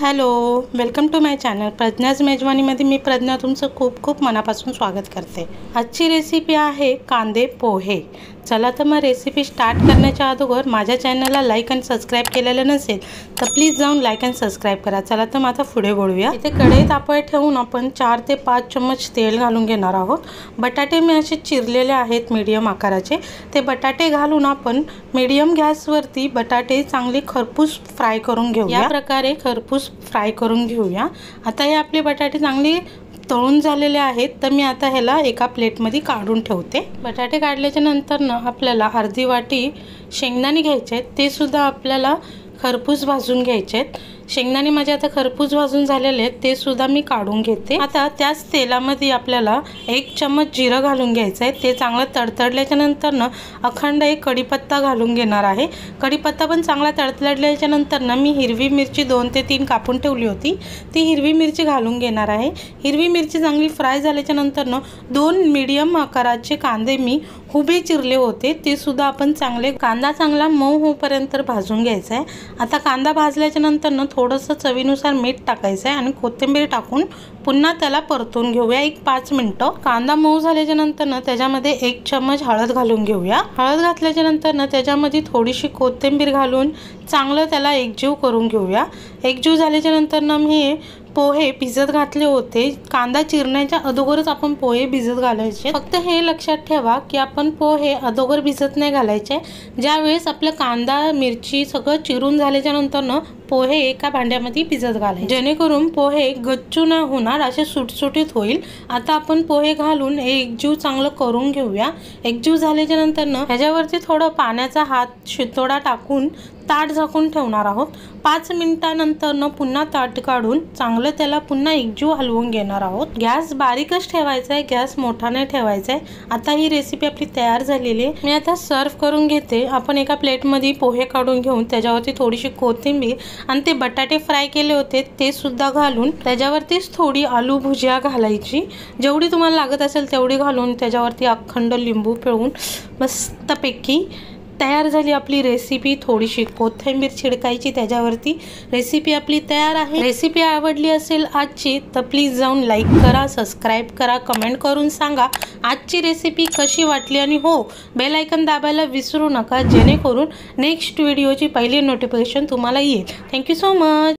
Hello, welcome to my channel Pradnya's मेजवानीमध्ये मी प्रज्ञा तुमचं खूप खूप मनापासून स्वागत करते। आजची रेसिपी आहे कांदे पोहे। चला तर मग रेसिपी स्टार्ट करण्याच्या अगोदर माझ्या चॅनलला लाईक आणि सबस्क्राइब केलेलं नसेल तर प्लीज जाऊन लाईक आणि सबस्क्राइब करा। चला तर मग आता पुढे वळूया। इथे कढई तापवाय ठेवून आपण 4 ते 5 चम्मच तेल घालून घेणार आहोत। बटाटे मी असे चिरलेले आहेत मीडियम आकाराचे। ते बटाटे घालून आपण मीडियम गॅसवरती बटाटे चांगले खरपूस फ्राय करून घेऊया। या प्रकारे खरपूस फ्राय करून घेऊया। आता हे आपले बटाटे चांगले तळून झालेले आहेत तर मी आता ह्याला एका प्लेटमध्ये काढून ठेवते। बटाटे काढल्याच्या नंतर ना आपल्याला अर्धी वाटी शेंगदाणे घ्यायचे आहेत, ते सुद्धा आपल्याला खरपूस भाजून घ्यायचे आहेत। शेंगदाणे माझे आता खरपूस भाजून झालेले आहेत, ते सुद्धा मी काढून घेते। आता त्याच तेलामध्ये आपल्याला 1 चम्मच जिरं घालून घ्यायचं आहे। ते चांगलं तडतडल्याच्या नंतर ना अखंड एक कढीपत्ता घालून घेणार आहे। कढीपत्ता पण चांगला तडतडल्याच्या नंतर ना मी हिरवी मिरची 2 ते 3 कापून ठेवली होती, ती हिरवी मिरची घालून घेणार आहे। हिरवी मिरची चांगली फ्राय झाल्याच्या नंतर ना 2 मीडियम आकाराचे कांदे मी उभे चिरले होते, ते सुद्धा आपण कांदा चांगला मऊ होईपर्यंत भाजून घ्यायचा आहे। आता कांदा भाजल्याच्या नंतर ना थोडंसं चवीनुसार मीठ टाकायचं आहे आणि कोथिंबीर टाकून पुन्हा त्याला परतून घेऊया 1-5 मिनिटं। कांदा मऊ झाल्याच्या नंतर ना त्याच्यामध्ये 1 चम्मच हळद घालून घेऊया। हळद घातल्याच्या नंतर ना त्याच्यामध्ये थोडीशी कोथिंबीर घालून चांगलं त्याला एकजीव करून घेऊया। एकजीव झाल्याच्या नंतर ना मी पोहे भिजत घातले होते। कांदा चिरण्याच्या अगोदरच आपण पोहे भिजत घालायचे। फक्त हे लक्षात ठेवा की आपण पोहे अगोदर भिजत नाही घालायचे। ज्यावेळेस आपला कांदा मिरची सगळं चिरून झाल्याच्या नंतर ना पोहे एका भांड्यामध्ये भिजत घालायचे, जेणेकरून पोहे गच्चू न होणार, असे सुटसुटीत होईल। आता आपण पोहे घालून एकजीव चांगलं करून घेऊया। एकजीव झाल्याच्या नंतर ना ह्याच्यावरती थोडं पाण्याचा हात शितोडा टाकून ताट झाकून ठेवणार आहोत। 5 मिनिटानंतर न पुन्हा ताट काढून चांगलं त्याला पुन्हा एकजीव हलवून घेणार आहोत। गॅस बारीकच ठेवायचा आहे, गॅस मोठा नाही ठेवायचा आहे। आता ही रेसिपी आपली तयार झालेली आहे। मी आता सर्व करून घेते। आपण एका प्लेटमध्ये पोहे काढून घेऊन त्याच्यावरती थोडीशी कोथिंबीर आणि ते बटाटे फ्राय केले होते ते सुद्धा घालून त्याच्यावरतीच थोडी आलू भुजिया घालायची, जेवढी तुम्हाला लागत असेल तेवढी घालून त्याच्यावरती अखंड लिंबू पिळून मस्तपैकी तयार झाली आपली रेसिपी। थोडीशी कोथिंबीर छिडकायची त्याच्यावरती। रेसिपी आपली तयार आहे। रेसिपी आवडली असेल आजची तर प्लीज जाऊन लाईक करा, सबस्क्राइब करा, कमेंट करून सांगा आजची रेसिपी कशी वाटली आणि हो बेल आयकॉन दाबायला विसरू नका, जेणेकरून नेक्स्ट व्हिडिओची पहिली नोटिफिकेशन तुम्हाला येईल। Thank you so much.